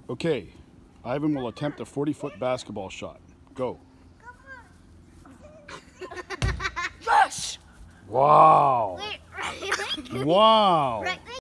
Okay, Ivan will attempt a 40-foot basketball shot. Go. Yes! Wow! Wait, Wow! right.